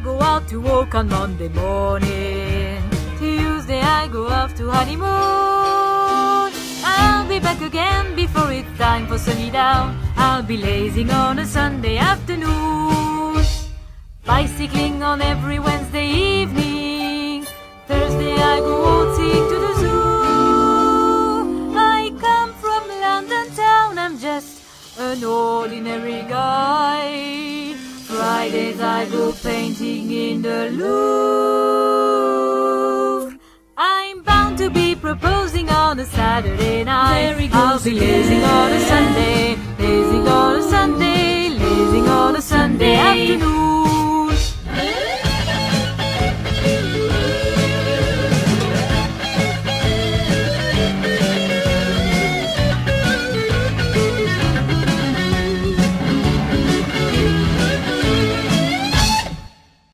go out to work on Monday morning. Tuesday I go off to honeymoon. I'll be back again before it's time for sunny down. I'll be lazing on a Sunday afternoon. Bicycling on every Wednesday evening. Thursday I go waltzing to the zoo. I come from London town, I'm just an ordinary guy. Fridays I go painting in the Louvre. I'm bound to be proposing on a Saturday night. I'll be lazing on a Sunday, lazing on a Sunday, lazing on a Sunday afternoon.